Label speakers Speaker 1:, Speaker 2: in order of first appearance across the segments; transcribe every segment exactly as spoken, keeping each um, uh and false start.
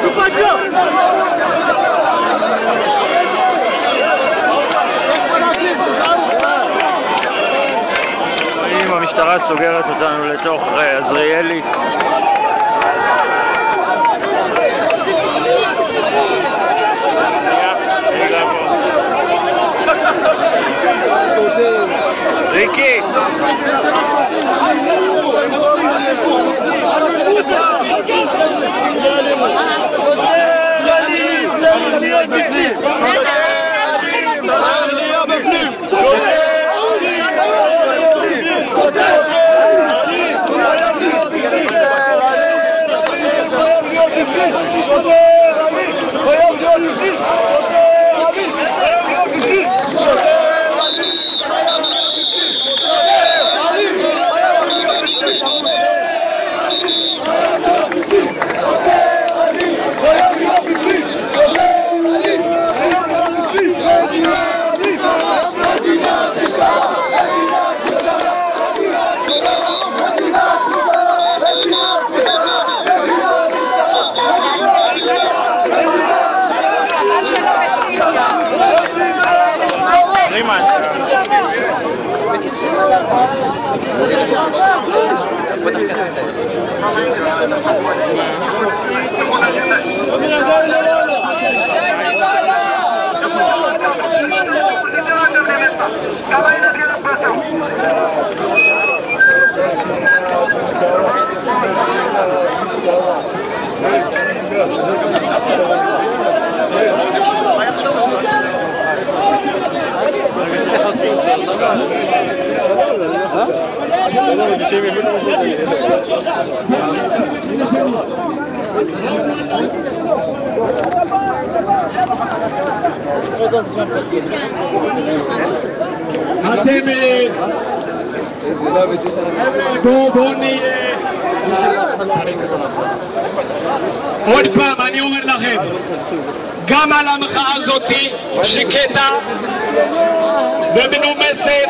Speaker 1: אם המשטרה סוגרת אותנו לתוך עזריאלי. ריקי!
Speaker 2: אתם בואו בואו נהיה עוד פעם אני אומר לכם גם על המחאה הזאת שקטה ומנומסת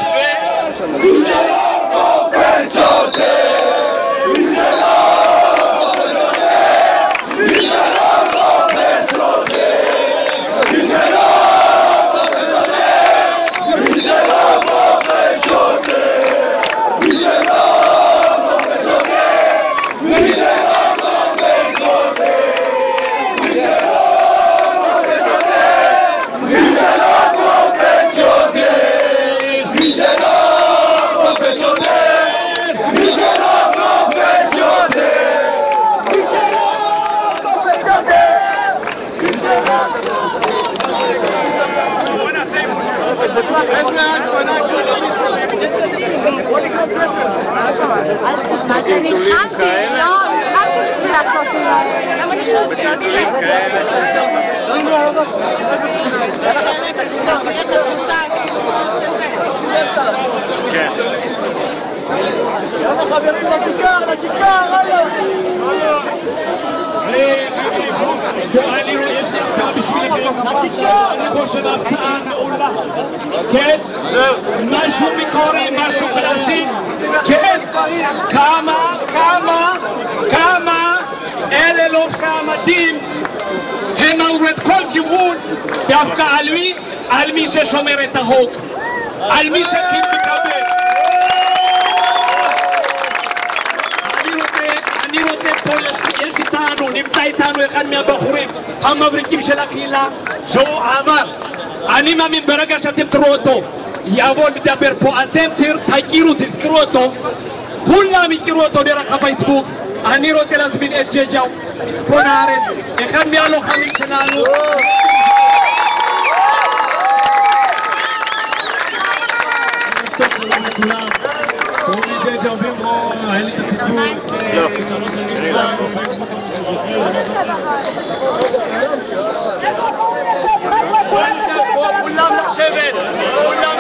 Speaker 3: מה זה נלחמתי? לא, נלחמתי בשביל השוטים האלה. למה נלחמתי?
Speaker 1: כן.
Speaker 4: יאללה חברים, לכיכר, לכיכר, הלאה!
Speaker 2: אני רואה, יש לי הפתעה בשבילכם. אני חושב הפתעה מעולה. כן? משהו מקורי, משהו קלאסי. כן? כמה, כמה, כמה אלה לובשי המדים הם אמרו את כל כיוון דווקא על מי? על מי ששומר את החוק. על מי שכיף מקבל. אני רוצה פה, יש איתנו, נמצא איתנו אחד מהבחורים המבריקים של הקהילה שהוא עבר. אני מאמין ברגע שאתם תראו אותו יבוא לדבר פה, אתם תכירו, תזכרו אותו, כולם יכירו אותו דרך הפייסבוק. אני רוצה להזמין את ג'ג'או, צפון הארץ, אחד מהלוחמים שלנו. כולם לשבת, כולם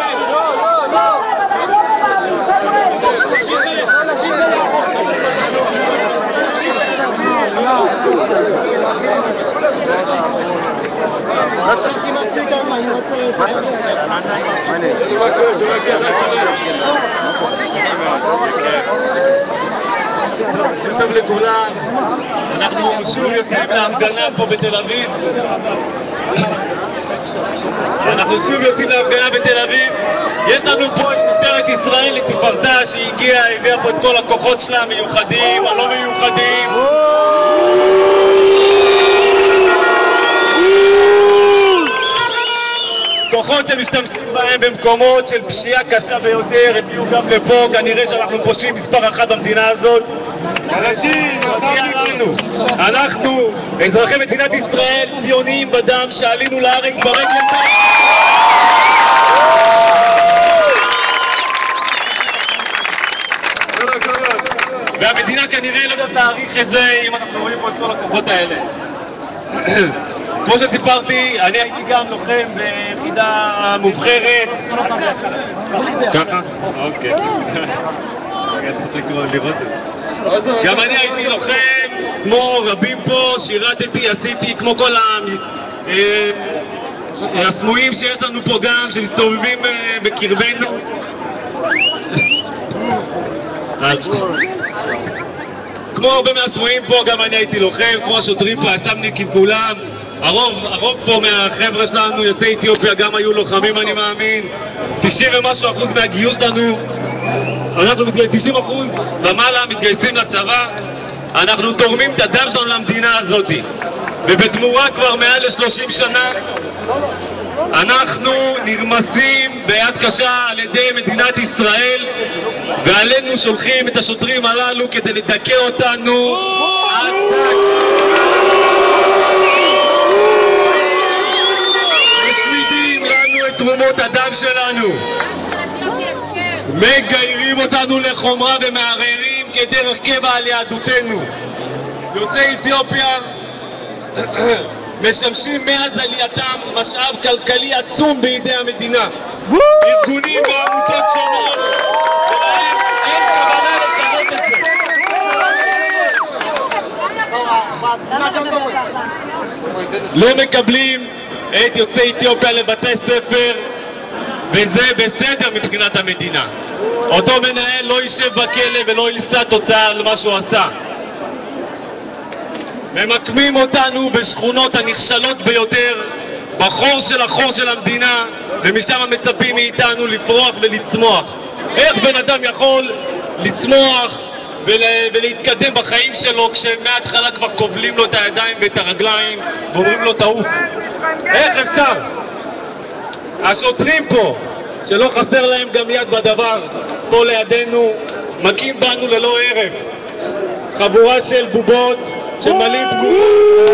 Speaker 4: רציתי מספיק כמה, אני רוצה...
Speaker 2: טוב לכולם, אנחנו שוב יוצאים להפגנה פה בתל אביב. אנחנו שוב יוצאים להפגנה בתל אביב. יש לנו פה את משטרת ישראל לתפארתה שהגיעה, הביאה פה את כל הכוחות שלה, מיוחדים, הלא מיוחדים. כוחות שמשתמשים בהם במקומות של פשיעה קשה ביותר, הביאו גם לפה, כנראה שאנחנו פושעים מספר אחת במדינה הזאת. אנשים, אנחנו, אזרחי מדינת ישראל, ציוניים בדם, שעלינו לארץ ברגל. והמדינה כנראה לא יודעת להעריך את זה אם אנחנו רואים פה את כל הכוחות האלה. כמו שסיפרתי, אני הייתי גם לוחם ביחידה מובחרת. ככה? אוקיי. צריך לקרוא לראות את זה. גם אני הייתי לוחם, כמו רבים פה, שירתתי, עשיתי, כמו כל הסמויים שיש לנו פה גם, שמסתובבים בקרבנו. כמו הרבה מהסמויים פה, גם אני הייתי לוחם, כמו השוטרים פה, הסמניקים כולם. הרוב, הרוב פה מהחבר'ה שלנו, יוצאי אתיופיה, גם היו לוחמים, אני מאמין. תשעים ומשהו אחוז מהגיוס שלנו, אנחנו תשעים אחוז ומעלה מתגייסים לצבא. אנחנו תורמים את הדם שלנו למדינה הזאת. ובתמורה כבר מעל ל-שלושים שנה, אנחנו נרמסים ביד קשה על ידי מדינת ישראל, ועלינו שולחים את השוטרים הללו כדי לדכא אותנו עד דק. משמידים לנו את תרומות הדם שלנו, מגיירים אותנו לחומרה ומערערים כדרך קבע על יהדותנו. יוצאי אתיופיה משמשים מאז עלייתם משאב כלכלי עצום בידי המדינה. ארגונים ועמותות שונות, ולהם אין כוונה לשנות את זה. לא מקבלים את יוצאי אתיופיה לבתי ספר, וזה בסדר מבחינת המדינה. אותו מנהל לא יישב בכלא ולא יישא תוצאה על מה שהוא עשה. ממקמים אותנו בשכונות הנכשלות ביותר, בחור של החור של המדינה, ומשם מצפים מאיתנו לפרוח ולצמוח. איך בן אדם יכול לצמוח ול... ולהתקדם בחיים שלו כשמההתחלה כבר כובלים לו את הידיים ואת הרגליים ואומרים לו תעוף? איך אפשר? השוטרים פה, שלא חסר להם גם יד בדבר, פה לידינו, מכים בנו ללא הרף. חבורה של בובות שמלאים פגועות,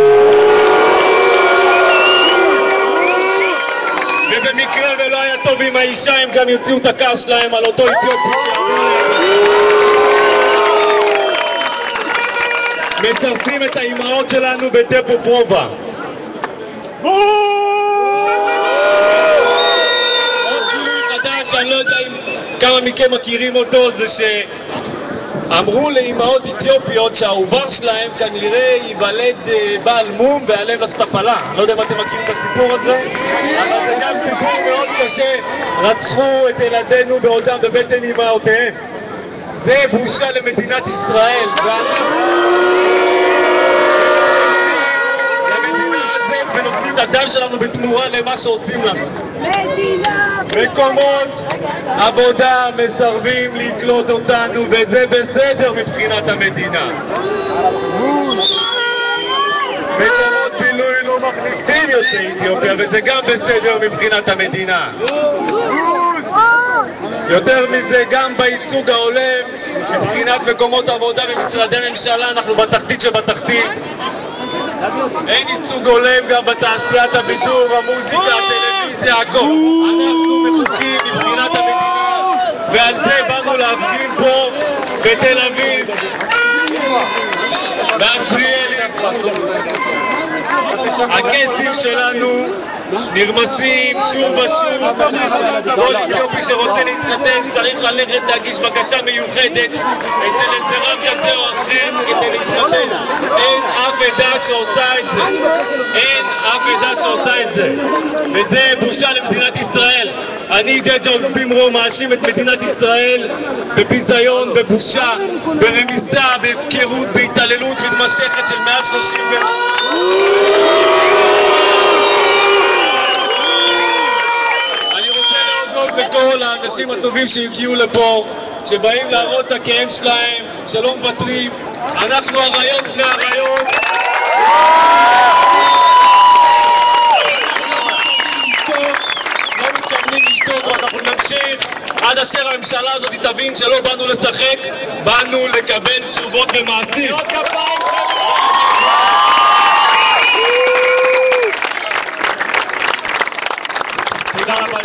Speaker 2: ובמקרה ולא היה טוב עם האישה, הם גם יוציאו את הכעס שלהם על אותו אתיופי שאמרו להם. מסרסים את האימהות שלנו בדפו פרובה. עוד גילוי חדש, אני לא יודע אם כמה מכם מכירים אותו, זה ש... אמרו לאימהות אתיופיות שהעובר שלהם כנראה ייוולד בעל מום ועליהם לעשות הפלה. לא יודע אם אתם מכירים את הסיפור הזה, אבל זה גם סיפור מאוד קשה. רצחו את ילדינו בעודם בבטן אימהותיהם. זה בושה למדינת ישראל. למדינה הזאת, ונותנים את הדם שלנו בתמורה למה שעושים לנו. מקומות עבודה מסרבים לקלוט אותנו, וזה בסדר מבחינת המדינה. מקומות בילוי לא מכניסים יוצאי אתיופיה, וזה גם בסדר מבחינת המדינה. יותר מזה, גם בייצוג ההולם מבחינת מקומות עבודה במשרדי ממשלה אנחנו בתחתית שבתחתית. אין ייצוג הולם גם בתעשיית הבידור, המוזיקה, הטלוויזיה, הכל. אנחנו מחוקים מבחינת המדינה, ועל זה באנו להפגין פה בתל אביב, בעזריאלי. הקייסים שלנו נרמסים שוב ושוב. כל אתיופי שרוצה להתחתן צריך ללכת להגיש בקשה מיוחדת אצל איזה רב כזה או אחר כדי להתחתן. אין אף עדה שעושה את זה. אין אף עדה שעושה את זה. וזה בושה למדינת ישראל. אני ג'ג'ון פימרו מאשים את מדינת ישראל בביזיון, בבושה, ברמיסה, בהפקרות, בהתעללות מתמשכת של מעל שלושים ו... אני רוצה להודות לכל האנשים הטובים שהגיעו לפה, שבאים להראות את הכאב שלהם, שלא מוותרים. אנחנו הרעיון בני הרעיון. לא מתכוונים לשתות, ואנחנו נמשיך עד אשר הממשלה הזאת תבין שלא באנו לשחק, באנו לקבל תשובות ומעשים. תודה רבה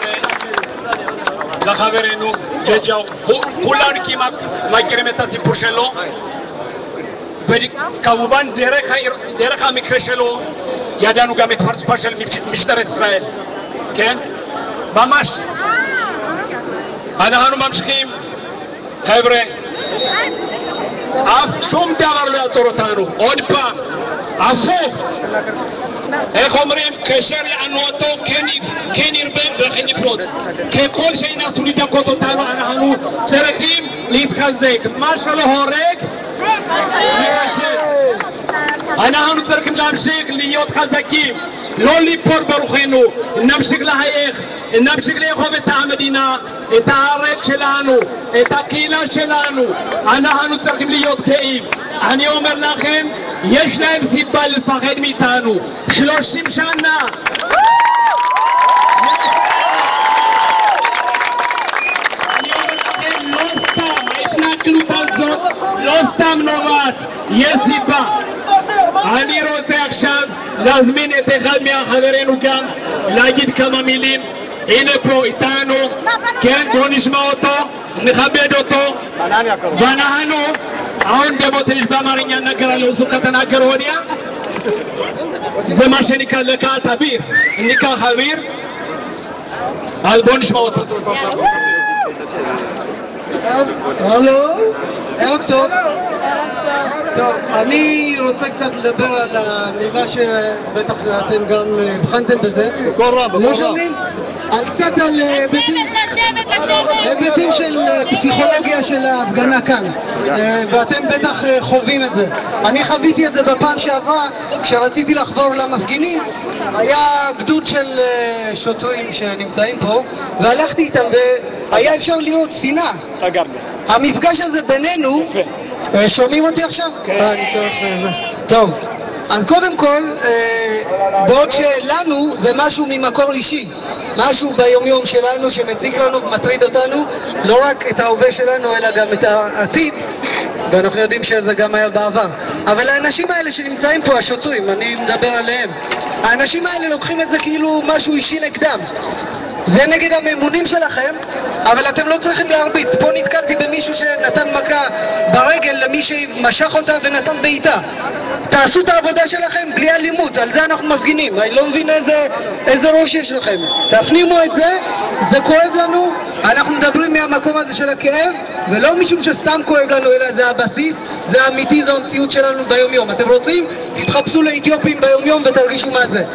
Speaker 2: לחברנו ג'ג'או, כולנו כמעט מכירים את הסיפור שלו, וכמובן דרך המקרה שלו ידענו גם את פרצופה של משטרת ישראל, כן? ממש. אנחנו ממשיכים, חבר'ה, אף שום דבר לא יעצור אותנו. עוד פעם, הפוך. איך אומרים? כאשר יענועתו כן ירבה וכן יפרוץ. ככל שינסו לדכא אותנו, אנחנו צריכים להתחזק. מה שלא הורג, אנחנו צריכים להמשיך להיות חזקים, לא ליפול ברוחנו, נמשיך לחייך, נמשיך לאהוב את המדינה, את הארץ שלנו, את הקהילה שלנו. אנחנו צריכים להיות גאים. אני אומר לכם, יש להם סיבה לפחד מאיתנו. שלושים שנה אני אומר לכם, לא סתם ההתנכלות הזאת, לא סתם נובעת, יש סיבה. אני רוצה עכשיו להזמין את אחד מהחברינו כאן להגיד כמה מילים. הנה פה איתנו, כן, בואו נשמע אותו, נכבד אותו. ואנחנו አሁን ደግሞ ትንሽ በአማርኛ እናገራለሁ። እሱ ከተናገረ ወዲያ በማሸን ይካለካ ታቢር እንካ ሀቢር አልቦንሽ ማውጣ
Speaker 5: הלו, ערב טוב. טוב, אני רוצה קצת לדבר על המילה שבטח אתם גם הבחנתם בזה. לא שומעים? קצת על היבטים של פסיכולוגיה של ההפגנה כאן, ואתם בטח חווים את זה. אני חוויתי את זה בפעם שעברה, כשרציתי לחבור למפגינים, היה גדוד של שוטרים שנמצאים פה, והלכתי איתם והיה אפשר לראות שנאה. המפגש הזה בינינו, שומעים אותי עכשיו? כן. אני צריך... טוב. אז קודם כל, בעוד שלנו זה משהו ממקור אישי, משהו ביומיום שלנו שמציק לנו ומטריד אותנו, לא רק את ההווה שלנו אלא גם את העתיד, ואנחנו יודעים שזה גם היה בעבר. אבל האנשים האלה שנמצאים פה, השוטרים, אני מדבר עליהם, האנשים האלה לוקחים את זה כאילו משהו אישי נגדם. זה נגד הממונים שלכם, אבל אתם לא צריכים להרביץ. פה נתקלתי במישהו שנתן מכה ברגל למי שמשך אותה ונתן בעיטה. תעשו את העבודה שלכם בלי אלימות, על זה אנחנו מפגינים. אני לא מבין איזה, איזה ראש יש לכם. תפנימו את זה, זה כואב לנו, אנחנו מדברים מהמקום הזה של הכאב, ולא משום שסתם כואב לנו, אלא זה הבסיס, זה אמיתי, זו המציאות שלנו ביום יום. אתם רוצים? תתחפשו לאתיופים ביום יום ותרגישו מה זה.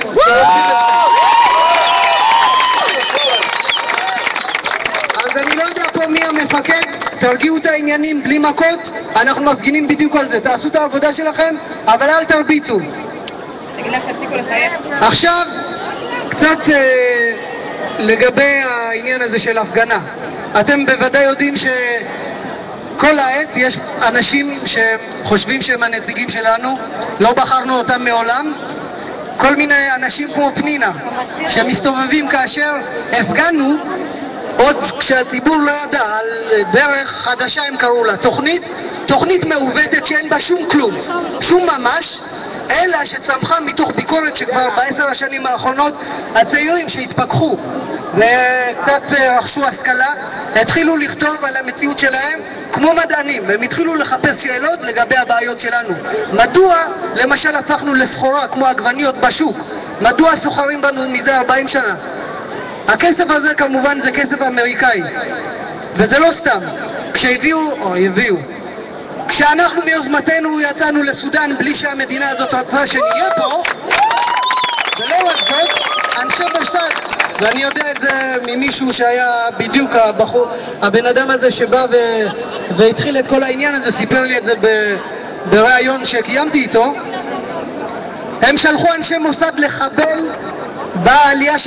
Speaker 5: אז אני לא יודע פה מי המפקד, תרגיעו את העניינים בלי מכות, אנחנו מפגינים בדיוק על זה. תעשו את העבודה שלכם, אבל אל תרביצו.
Speaker 3: תגיד לך שהפסיקו לחייך?
Speaker 5: עכשיו, קצת אה, לגבי העניין הזה של הפגנה. אתם בוודאי יודעים שכל העת יש אנשים שחושבים שהם הנציגים שלנו, לא בחרנו אותם מעולם. כל מיני אנשים כמו פנינה, שמסתובבים כאשר הפגנו, עוד כשהציבור לא ידע על דרך חדשה הם קראו לה, תוכנית, תוכנית מעוותת שאין בה שום כלום, שום ממש, אלא שצמחה מתוך ביקורת שכבר בעשר השנים האחרונות הצעירים שהתפכחו וקצת רכשו השכלה, התחילו לכתוב על המציאות שלהם כמו מדענים, הם התחילו לחפש שאלות לגבי הבעיות שלנו. מדוע למשל הפכנו לסחורה כמו עגבניות בשוק? מדוע סוחרים בנו מזה ארבעים שנה? הכסף הזה כמובן זה כסף אמריקאי, וזה לא סתם. כשהביאו, או הביאו, כשאנחנו מיוזמתנו יצאנו לסודן בלי שהמדינה הזאת רצה שנהיה פה, ולא רק זאת, אנשי מוסד, ואני יודע את זה ממישהו שהיה בדיוק הבחור, הבן אדם הזה שבא ו... והתחיל את כל העניין הזה, סיפר לי את זה ב... בראיון שקיימתי איתו. הם שלחו אנשי מוסד לחבל בעלייה של